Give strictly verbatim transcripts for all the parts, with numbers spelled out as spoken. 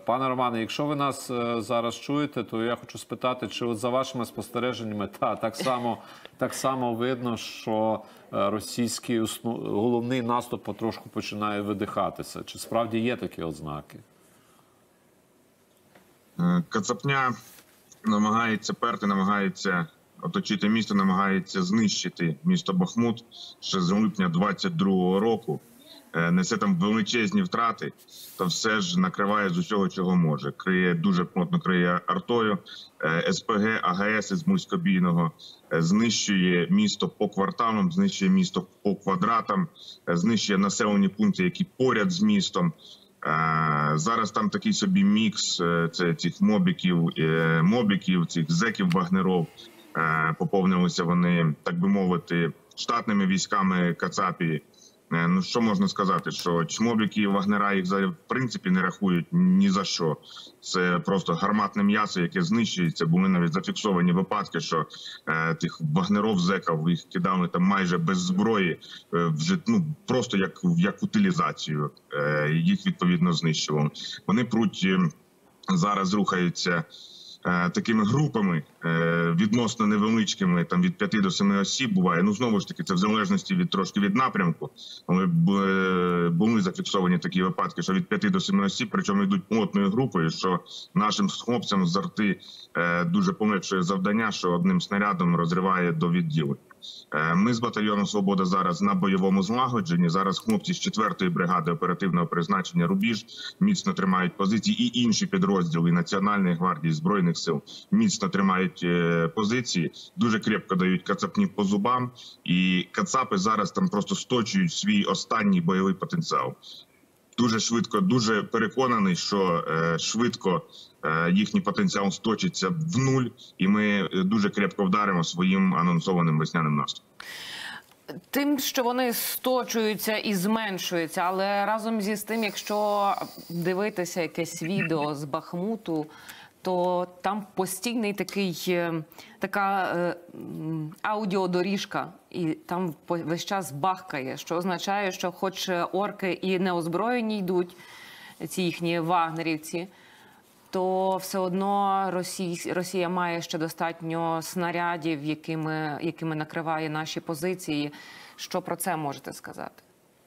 Пане Романе, якщо ви нас зараз чуєте, то я хочу спитати, чи от за вашими спостереженнями, та, так само, так само видно, що російський основ... головний наступ потрошку починає видихатися. Чи справді є такі ознаки? Кацапня намагається перти, намагається оточити місто, намагається знищити місто Бахмут ще з липня двадцять другого року. Несе там величезні втрати, та все ж накриває з усього, чого може. Криє, дуже плотно криє артою, ес пе ге, а ге ес із Муськобійного, знищує місто по кварталам, знищує місто по квадратам, знищує населені пункти, які поряд з містом. Зараз там такий собі мікс це цих мобіків, мобіків, цих зеків Вагнеров. Поповнилися вони, так би мовити, штатними військами Кацапії. Ну, що можна сказати, що чмобіки і Вагнера їх в принципі не рахують ні за що. Це просто гарматне м'ясо, яке знищується. Були навіть зафіксовані випадки, що е, тих Вагнеров, зеків, їх кидали там майже без зброї, е, вже ну просто як, як утилізацію. Е, їх відповідно знищували. Вони пруть е, зараз рухаються такими групами, відносно невеличкими, там від п'яти до семи осіб буває. Ну, знову ж таки, це в залежності від трошки від напрямку. Але були зафіксовані такі випадки, що від п'яти до семи осіб, причому йдуть плотною групою, що нашим хлопцям з арти дуже полегшує завдання, що одним снарядом розриває до відділу. Ми з батальйону «Свобода» зараз на бойовому злагодженні. Зараз хлопці з четвертої бригади оперативного призначення «Рубіж» міцно тримають позиції, і інші підрозділи Національної гвардії, Збройних сил міцно тримають позиції, дуже крепко дають кацапні по зубам. І кацапи зараз там просто сточують свій останній бойовий потенціал. Дуже швидко, дуже переконаний, що е, швидко е, їхній потенціал сточиться в нуль, і ми дуже крепко вдаримо своїм анонсованим весняним наступом. Тим, що вони сточуються і зменшуються, але разом зі тим, якщо дивитися якесь відео з Бахмуту, то там постійний такий, така е, аудіодоріжка, і там весь час бахкає, що означає, що хоч орки і неозброєні йдуть, ці їхні вагнерівці, то все одно Росія, Росія має ще достатньо снарядів, якими, якими накриває наші позиції. Що про це можете сказати?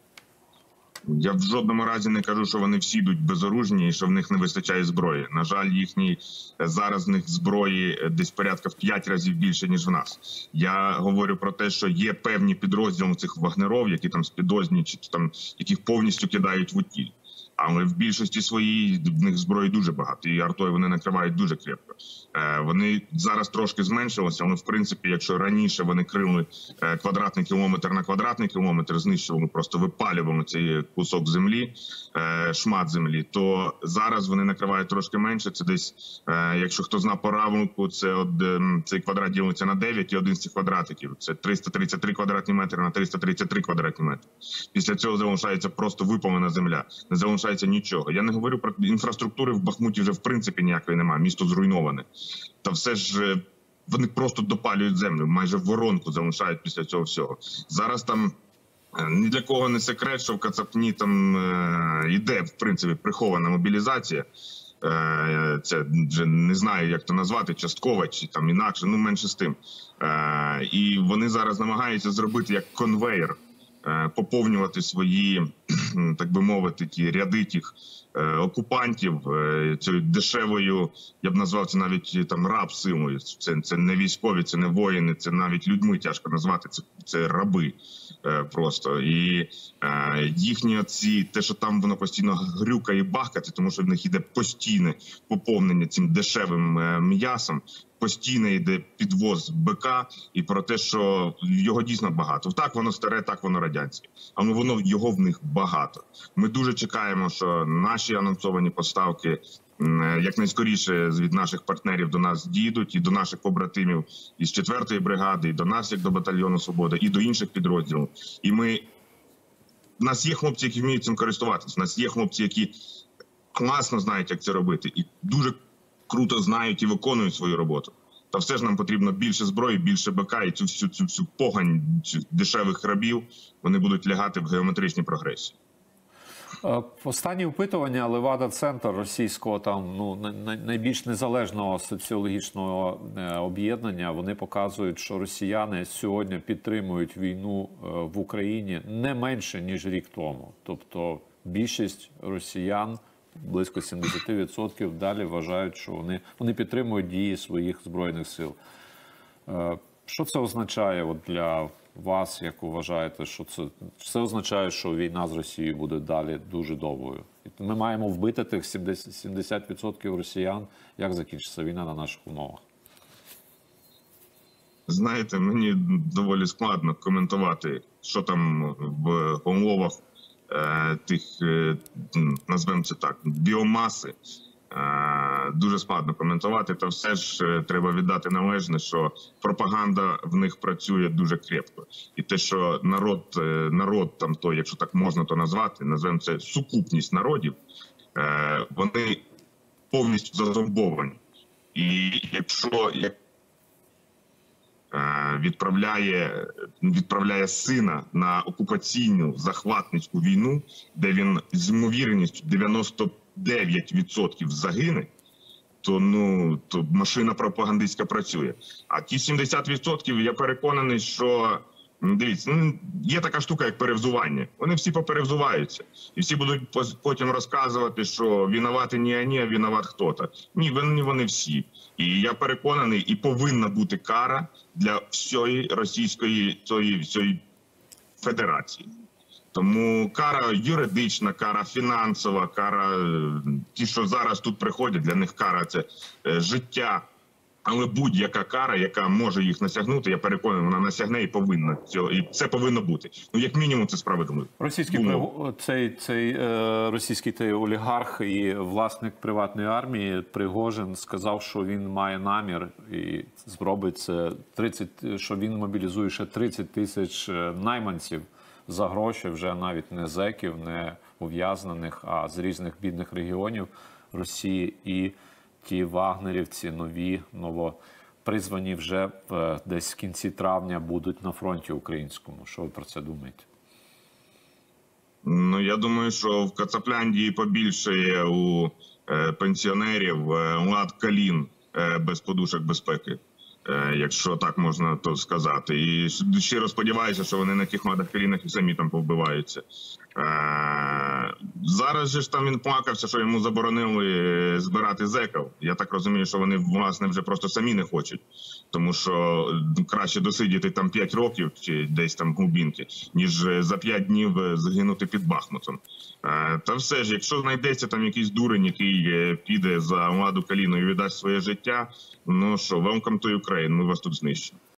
Я в жодному разі не кажу, що вони всі йдуть безоружні і що в них не вистачає зброї. На жаль, їхні зараз в них зброї десь порядка в п'ять разів більше, ніж в нас. Я говорю про те, що є певні підрозділи цих вагнеров, які там спідозні, чи там яких повністю кидають в утіль. Але в більшості своїй в них зброї дуже багато, і артою вони накривають дуже крепко. Вони зараз трошки зменшилися, але в принципі, якщо раніше вони крили квадратний кілометр на квадратний кілометр, знищували, просто випалювали цей кусок землі, шмат землі, то зараз вони накривають трошки менше. Це десь, якщо хто знає по равнику, це от, цей квадрат ділиться на дев'ять, і один з цих квадратиків. Це триста тридцять три квадратні метри на триста тридцять три квадратні метри. Після цього залишається просто випалена земля. Не залишається нічого. Я не говорю про інфраструктури в Бахмуті, вже в принципі ніякої немає, місто зруйноване. Та все ж вони просто допалюють землю, майже воронку залишають після цього всього. Зараз там ні для кого не секрет, що в Кацапні там йде, в принципі, прихована мобілізація. Це вже не знаю, як то назвати, часткова чи там інакше, ну менше з тим. І вони зараз намагаються зробити як конвейер, поповнювати свої, так би мовити, ті ряди тих окупантів цією дешевою, я б назвав це навіть там раб-силою. Це, це не військові, це не воїни, це навіть людьми тяжко назвати, це, це раби просто. І їхні оці, те, що там воно постійно грюкає і бахкає, тому що в них йде постійне поповнення цим дешевим м'ясом, постійно йде підвоз БК, і про те, що його дійсно багато. Так воно старе, так воно радянське. Але воно його в них багато. Ми дуже чекаємо, що наші анонсовані поставки якнайскоріше від наших партнерів до нас дійдуть, і до наших побратимів із четвертої бригади, і до нас, як до батальйону «Свобода», і до інших підрозділів. І ми... У нас є хлопці, які вміють цим користуватися. У нас є хлопці, які класно знають, як це робити. І дуже круто знають і виконують свою роботу. Та все ж нам потрібно більше зброї, більше БК, і цю всю, цю всю погань цю дешевих рабів, вони будуть лягати в геометричній прогресії. Е, Останні опитування Левада-Центр російського там ну най- най- найбільш незалежного соціологічного е, об'єднання, вони показують, що росіяни сьогодні підтримують війну е, в Україні не менше ніж рік тому. Тобто більшість росіян, близько сімдесят відсотків, далі вважають, що вони вони підтримують дії своїх збройних сил. Е, Що це означає от для вас, як вважаєте, що це, це означає, що війна з Росією буде далі дуже довгою? І ми маємо вбити тих сімдесят відсотків росіян. Як закінчиться війна на наших умовах? Знаєте, мені доволі складно коментувати, що там в умовах е, тих, е, назвемо це так, біомаси. Е, дуже складно коментувати, та все ж е, треба віддати належне, що пропаганда в них працює дуже крепко. І те, що народ, е, народ там то, якщо так можна то назвати, назвемо це сукупність народів, е, вони повністю зазомбовані. І якщо як відправляє, відправляє сина на окупаційну захватницьку війну, де він з ймовірністю дев'яносто дев'ять відсотків загине, то, ну, то машина пропагандистська працює. А ті сімдесят відсотків, я переконаний, що, дивіться, ну, є така штука, як перевзування. Вони всі поперевзуваються. І всі будуть потім розказувати, що винувати не вони, а винуват хто-то. Ні, винні вони всі. І я переконаний, і повинна бути кара для всієї російської цієї, всієї федерації. Тому кара юридична, кара фінансова, кара, ті, що зараз тут приходять, для них кара – це життя. Але будь-яка кара, яка може їх насягнути, я переконаний, вона насягне і повинна цього, і це повинно бути. Ну, як мінімум, це справедливо. Російський Думаю. цей, цей е, російський той олігарх і власник приватної армії Пригожин сказав, що він має намір і зробить це тридцять, що він мобілізує ще тридцять тисяч найманців за гроші, вже навіть не зеків, не ув'язнених, а з різних бідних регіонів Росії. І ті вагнерівці нові, новопризвані вже десь в кінці травня будуть на фронті українському. Що ви про це думаєте? Ну, я думаю, що в Кацапляндії побільшає у е, пенсіонерів е, лад калін е, без подушок безпеки, е, якщо так можна то сказати. І щиро сподіваюся, що вони на тих ладах калінах і самі там повбиваються. Е, зараз же ж там він плакався, що йому заборонили збирати зеків. Я так розумію, що вони, власне, вже просто самі не хочуть. Тому що краще досидіти там п'ять років чи десь там глубинки, ніж за п'ять днів загинути під Бахмутом. Е, та все ж, якщо знайдеться там якийсь дурень, який піде за ладу каліну і віддасть своє життя, ну що, welcome to Ukraine, ми вас тут знищимо.